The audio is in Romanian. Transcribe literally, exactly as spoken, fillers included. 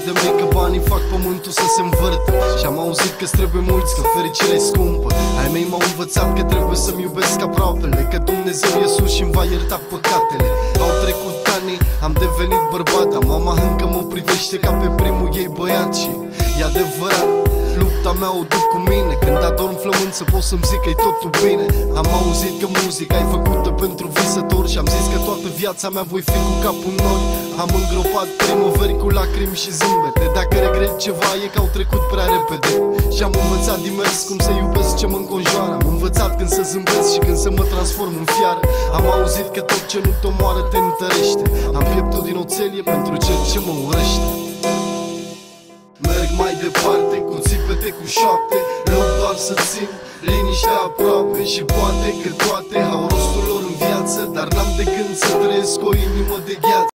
de mei că banii fac pământul să se învârtă. Și-am auzit că-ți trebuie mulți, că fericirea-i scumpă. Ai mei m-au învățat că trebuie să-mi iubesc aproapele, că Dumnezeu e sus și-mi va ierta păcatele. Au trecut ani, am devenit bărbat, dar mama încă mă privește ca pe primul ei băiat. Și e adevărat, lupta mea o duc cu mine. Când adorm flămânță pot să-mi zic că-i totul bine. Am auzit că muzica e făcută pentru visători și am zis că toată viața mea voi fi cu capul în nori. Am îngropat primăveri cu lacrimi și zâmbete. Dacă regret ceva e că au trecut prea repede. Și am învățat din mers cum să iubesc ce mă înconjoară. Am învățat când să zâmbesc și când să mă transform în fiară. Am auzit că tot ce nu te omoară te întărește. Am pieptul din oțelie pentru cel ce mă urăște. Merg mai departe cu țipete cu șoapte, lupt doar să țin liniștea aproape. Și poate că toate au rostul lor în viață, dar n-am de gând să trăiesc o inimă de gheață.